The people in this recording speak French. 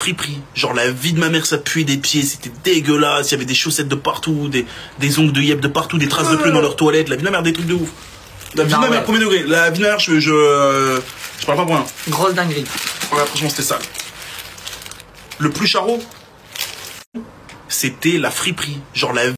friperie. Genre la vie de ma mère, ça puait des pieds, c'était dégueulasse. Il y avait des chaussettes de partout, des ongles de yep de partout, des traces de pneus dans leurs toilettes. La vie de ma mère, des trucs de ouf. La vie de ma mère, premier degré. La vie de ma mère, je parle pas pour rien. Grosse dinguerie. Ouais, franchement, c'était sale. Le plus charreau, c'était la friperie. Genre la